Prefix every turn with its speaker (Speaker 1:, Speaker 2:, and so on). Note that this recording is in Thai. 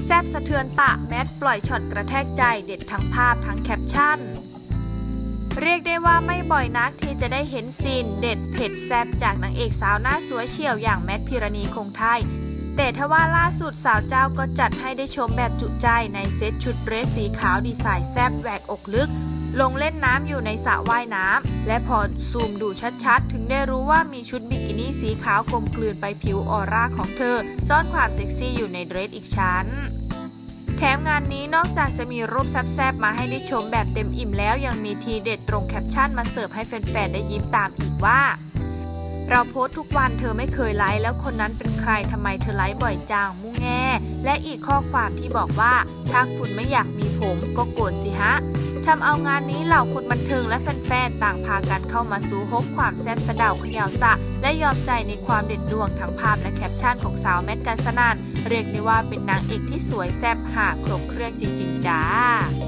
Speaker 1: แซ่บสะเทือนสะแมทปล่อยช็อตกระแทกใจเด็ดทั้งภาพทั้งแคปชั่นเรียกได้ว่าไม่บ่อยนักที่จะได้เห็นซีนเด็ดเผ็ดแซ่บจากนางเอกสาวหน้าสวยเฉียวอย่างแมทพิรณีคงไทยแต่ทว่าล่าสุดสาวเจ้าก็จัดให้ได้ชมแบบจุใจในเซตชุดเดรสสีขาวดีไซน์แซ่บแหวกอกลึกลงเล่นน้ำอยู่ในสระว่ายน้ำและพอซูมดูชัดๆถึงได้รู้ว่ามีชุดบิกินี่สีขาวกลมกลืนไปผิวออร่าของเธอซ่อนความเซ็กซี่อยู่ในเดรสอีกชั้นแถมงานนี้นอกจากจะมีรูปแซ่บๆมาให้ได้ชมแบบเต็มอิ่มแล้วยังมีทีเด็ดตรงแคปชั่นมาเสิร์ฟให้แฟนๆได้ยิ้มตามอีกว่าเราโพสต์ทุกวันเธอไม่เคยไลค์แล้วคนนั้นเป็นใครทำไมเธอไลค์บ่อยจังมุ้งแง่และอีกข้อความที่บอกว่าถ้าคุณไม่อยากมีผมก็โกรธสิฮะทำเอางานนี้เหล่าคนบันเทิงและแฟนๆต่างพากันเข้ามาสู้ฮกความแซ่บสะเดาเขย่าสะและยอมใจในความเด็ดดวงทั้งภาพและแคปชั่นของสาวแมท กาญจนาเรียกได้ว่าเป็นนางเอกที่สวยแซ่บหาครบเครื่องจริงๆจ้า